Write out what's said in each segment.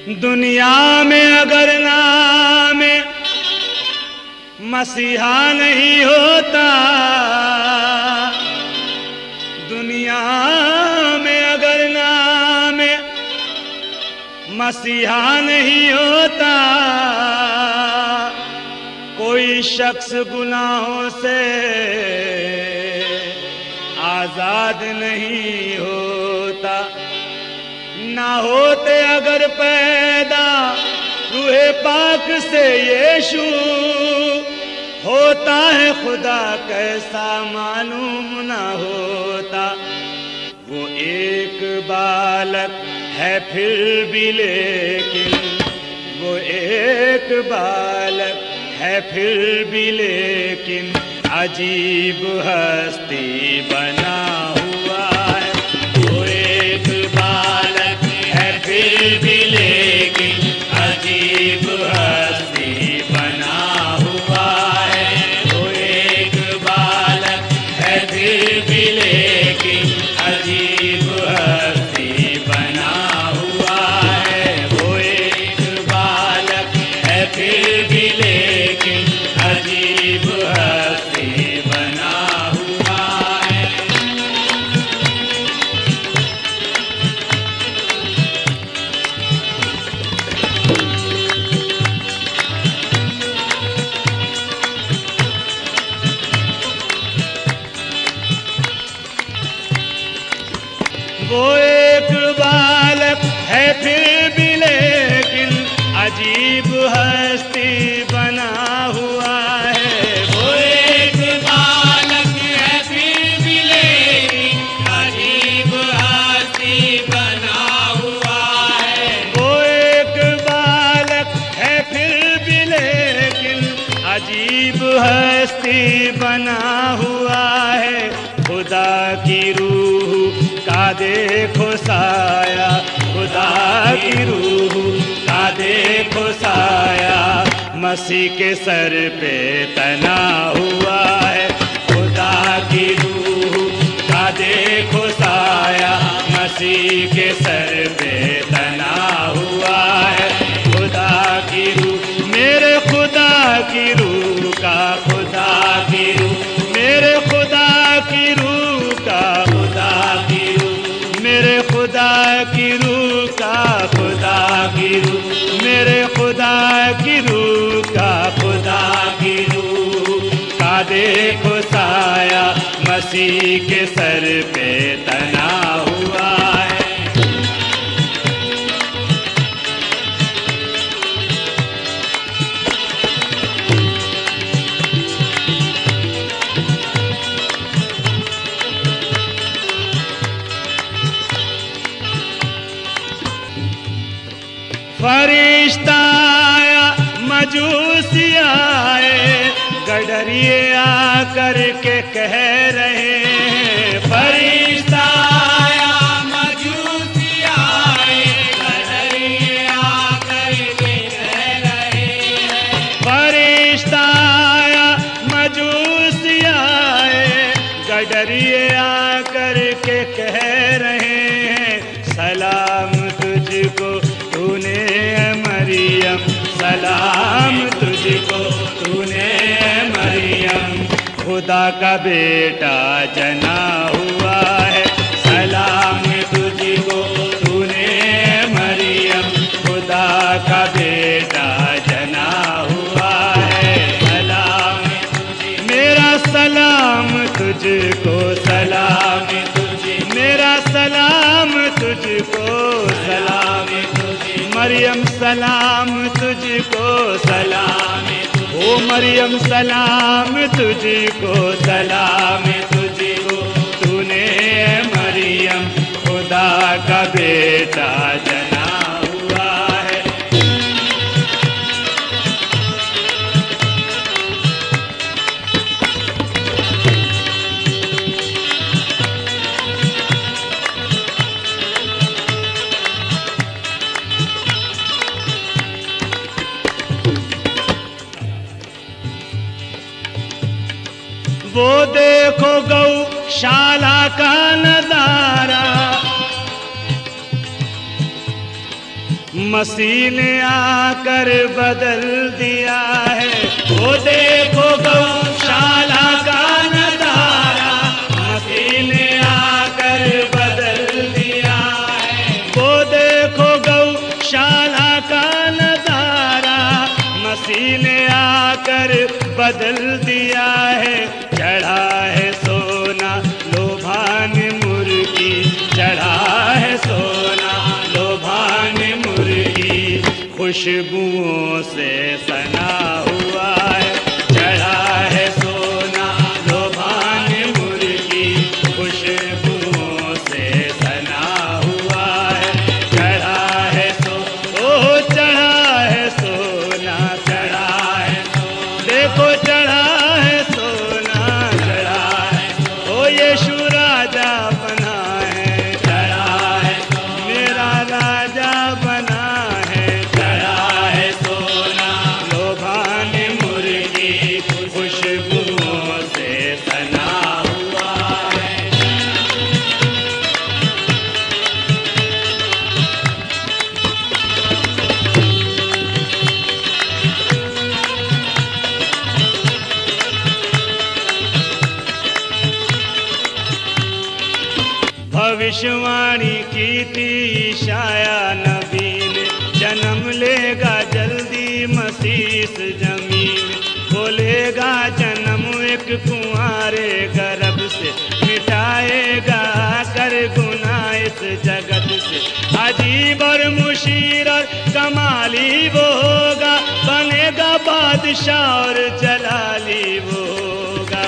दुनिया में अगर नाम मसीहा नहीं होता, दुनिया में अगर नाम मसीहा नहीं होता, कोई शख्स गुनाहों से आजाद नहीं होता। ना होते अगर पैदा रूहे पाक से यीशु, होता है खुदा कैसा मालूम ना होता। वो एक बालक है फिर भी लेकिन, वो एक बालक है फिर भी लेकिन, अजीब हस्ती बना हुआ है। वो एक बालक है फिर भी लेकिन, अजीब हस्ती बना हुआ है। वो एक बालक है फिर भी लेकिन, अजीब हस्ती बना हुआ है। वो एक बालक है फिर भी लेकिन, अजीब हस्ती बना हुआ है। वो एक बालक है फिर भी लेकिन, अजीब हस्ती बना हुआ है। वो एक बालक है फिर भी लेकिन, अजीब हस्ती बना हुआ है। वो एक बालक है फिर भी लेकिन, अजीब हस्ती बना हुआ है। खुदा की रूह का देखो साया, खुदा की रूह का देखो साया, मसीह के सर पे तना हुआ है। खुदा की रूह का देखो साया, मसीह के सर पे तना हुआ है। खुदा की रूह, मेरे खुदा की रूह का, खुदा की रूह, मेरे खुदा की रूह का, खुदा की रूह, मेरे खुदा की रूह का, खुदा की रूह, मेरे खुदा की रूह का, खुदा की रूह का देखो साया, मसीह के सर पे तना हुआ है। फरिश्ता आया, मजूसी आए, गडरिए आकर के कह रहे हैं। फरिश्ता आया, मजूसी आए, गडरिए आकर के कह रहे हैं। फरिश्ता आया, मजूसी आए, गडरिए आकर के कह रहे हैं। सलाम तुझको तूने मरियम, सलाम तुझको तूने मरियम, खुदा का बेटा जना हुआ है। सलाम तुझको तूने मरियम, खुदा का बेटा जना हुआ है। सलाम तुझे, मेरा सलाम तुझको, सलाम तुझे, मेरा सलाम तुझको, सलाम मरियम, सलाम तुझको, सलाम, ओ मरियम सलाम तुझको, सलाम तुझको, तूने मरियम खुदा का बेटा जना हुआ है। वो देखो गौशाला का नजारा, मसीह ने आकर बदल दिया है। वो देखो गौशाला का नजारा, मसीह ने आकर बदल दिया है। वो देखो गौशाला का नजारा, मसीह ने आकर बदल दिया है। चढ़ा है सोना लोभान मुर्गी, चढ़ा है सोना लोभान मुर्गी, खुशबुओं से सना हुआ है। चढ़ा है सोना लोभान मुर्गी, खुशबुओं से सना हुआ है। चढ़ा है चढ़ा है सोना, चढ़ा है देखो चढ़ा है सोना, चढ़ा है यीशु राजा बना है। चढ़ा है मेरा राजा बना है। चढ़ा है सोना लोभान मुर्गी, खुशबुओं से सना हुआ है। भविष्यवाणी की थी ईशाया नबी ने, जन्म लेगा जल्दी मसीह इस जमीन। बोलेगा जन्म एक कुंवारे गर्भ से, मिटाएगा कर गुनाह इस जगत से। अजीब और मुशीर और कमाली वो होगा, बनेगा बादशाह और जलाली वो होगा।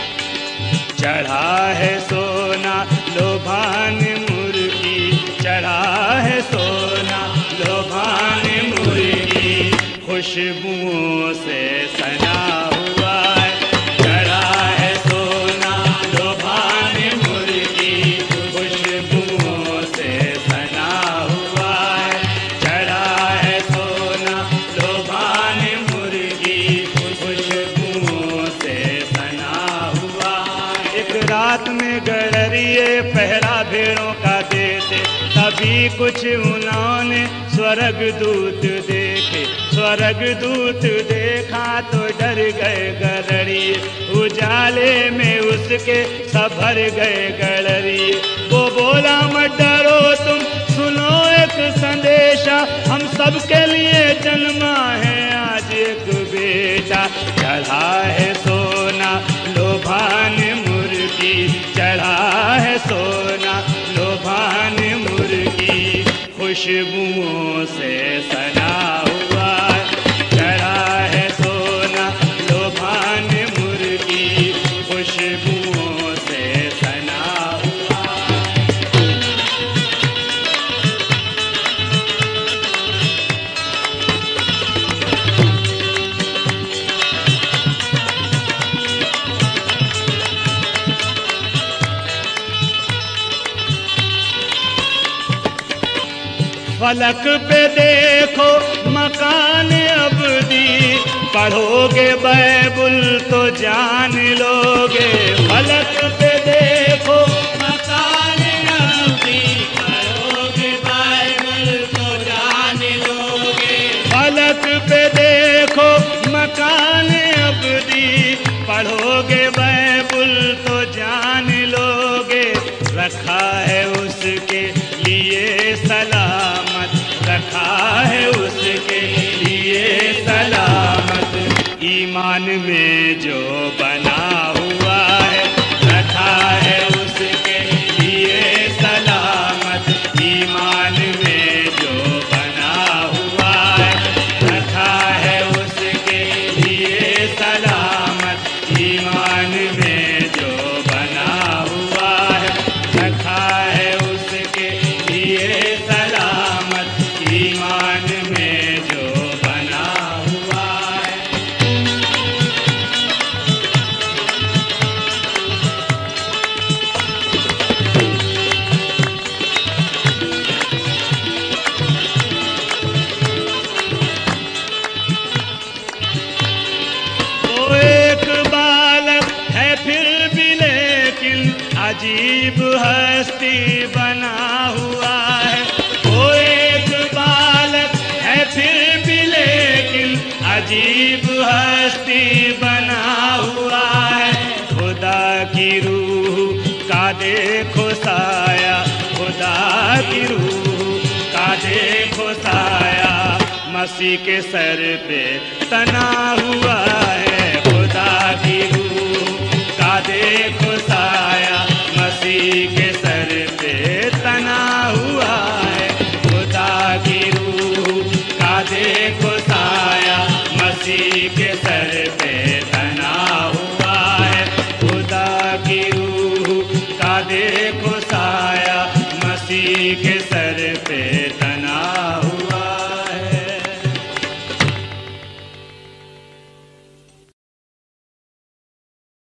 चढ़ा है सोना लोभान मुर्गी, चढ़ा है सोना लोभान मुर्गी, खुशबुओं से सना हुआ है। चढ़ा है सोना लोभान मुर्गी, खुशबुओं से सना हुआ है। चढ़ा है सोना लोभान मुर्गी, खुशबुओं से सना हुआ है। एक रात में गडरिए पहरा भेड़ों का देते, तभी कुछ उन्होंने स्वर्गदूत देखे। स्वर्गदूत देखा तो डर गए गडरिए, उजाले में उसके सब भर गए गडरिए। वो बोला मत डरो तुम, सुनो एक संदेशा, हम सबके लिए जन्मा है आज एक बेटा। चढ़ा है सोना लोभान मुर्गी, चढ़ा है सोना लोभान मुर्गी, खुशबुओं से सना हुआ है। चढ़ा है सोना लोभान मुर्गी, खुशबुओं से सना हुआ है। फलक पे देखो मकान अबदी, पढ़ोगे बाइबल तो जान लोगे। फलक पे देखो मकान अबदी, पढ़ोगे बाइबल तो जान लोगे। फलक पे देखो मकान अबदी, पढ़ोगे बाइबल तो जान लोगे। रखा है उसके लिए सलामत, रखा है उसके लिए सलामत, ईमान में जो बना हुआ है। रखा है उसके लिए सलामत, ईमान में जो बना हुआ है। रखा है उसके लिए सलामत, ईमान में जो बना हुआ है। रखा है उसके लिए सलामत, ईमान में जो बना हुआ है। वो एक बालक है फिर भी लेकिन अजीब हस्ती बना हुआ है। वो एक बालक अजीब हस्ती बना हुआ है। खुदा की रूह का देखो साया, खुदा की रूह का देखो साया, मसीह के सर पे तना हुआ है।